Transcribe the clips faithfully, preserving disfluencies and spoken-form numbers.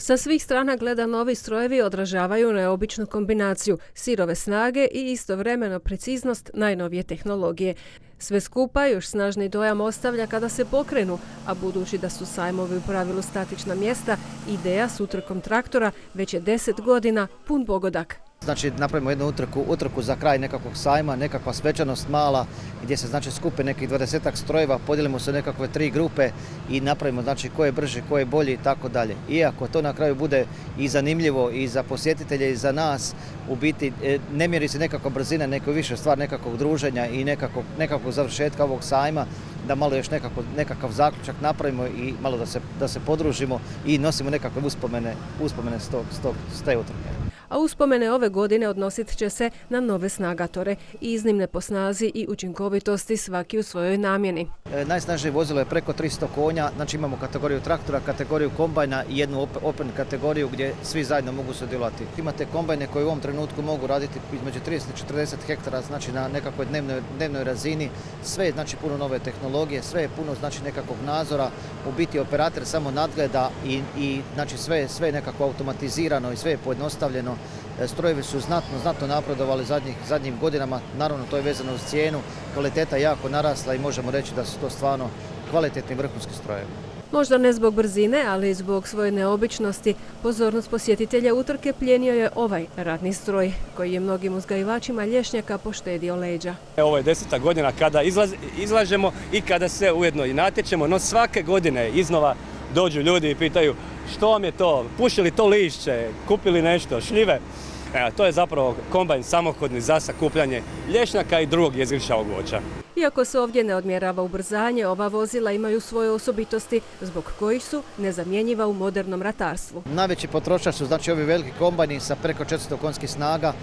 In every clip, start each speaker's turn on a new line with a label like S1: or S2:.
S1: Sa svih strana gleda novi strojevi odražavaju neobičnu kombinaciju sirove snage i istovremeno preciznost najnovije tehnologije. Sve skupa još snažni dojam ostavlja kada se pokrenu, a budući da su sajmovi u pravilu statična mjesta, ideja s utrkom traktora već je deset godina pun pogodak.
S2: Znači napravimo jednu utrku, utrku za kraj nekakvog sajma, nekakva svečanost mala gdje se znači skupe nekih dvadesetak strojeva, podijelimo se u nekakve tri grupe i napravimo znači ko je brži, ko je bolji i tako dalje. Iako to na kraju bude i zanimljivo i za posjetitelje i za nas, u biti ne mjeri se nekakva brzina, nego više stvar nekakvog druženja i nekakvog, nekakvog završetka ovog sajma, da malo još nekako, nekakav zaključak napravimo i malo da se, da se podružimo i nosimo nekakve uspomene, uspomene s, tog, s, tog, s te utrke.
S1: A uspomene ove godine odnosit će se na nove snagatore, iznimne po snazi i učinkovitosti svaki u svojoj namjeni.
S2: E, najsnažnije vozilo je preko tristo konja, znači imamo kategoriju traktora, kategoriju kombajna i jednu open kategoriju gdje svi zajedno mogu sudjelovati. Imate kombajne koji u ovom trenutku mogu raditi između trideset i četrdeset hektara, znači na nekakvoj dnevnoj, dnevnoj razini. Sve je znači puno nove tehnologije, sve je puno znači nekakvog nadzora, u biti operator samo nadgleda i, i znači sve, sve je nekako automatizirano i sve je pojednostavljeno. Strojevi su znatno, znatno napredovali zadnjih, zadnjim godinama, naravno to je vezano uz cijenu, kvaliteta jako narasla i možemo reći da su to stvarno kvalitetni vrhunski strojevi.
S1: Možda ne zbog brzine, ali i zbog svoje neobičnosti, pozornost posjetitelja utrke plijenio je ovaj ratni stroj, koji je mnogim uzgajivačima lješnjaka poštedio leđa.
S3: Ovo je deseta godina kada izlaz, izlažemo i kada se ujedno i natječemo, no svake godine iznova dođu ljudi i pitaju što vam je to, pušili to lišće, kupili nešto, šljive. Evo, to je zapravo kombajn samohodni za sakupljanje lješnjaka i drugog jezgrišavog voća.
S1: Iako se ovdje ne odmjerava ubrzanje, ova vozila imaju svoje osobitosti zbog kojih su nezamjenjiva u modernom ratarstvu.
S2: Najveći potrošač su znači ovi veliki kombajni sa preko četiristo konjskih snaga.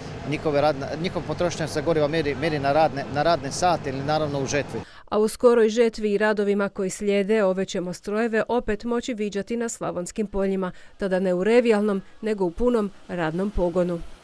S2: Njihov potrošnja se goriva mjeri, mjeri na, radne, na radne sate ili naravno u žetvi.
S1: A u skoroj žetvi i radovima koji slijede ove ćemo strojeve opet moći viđati na slavonskim poljima, tada ne u revijalnom, nego u punom radnom pogonu.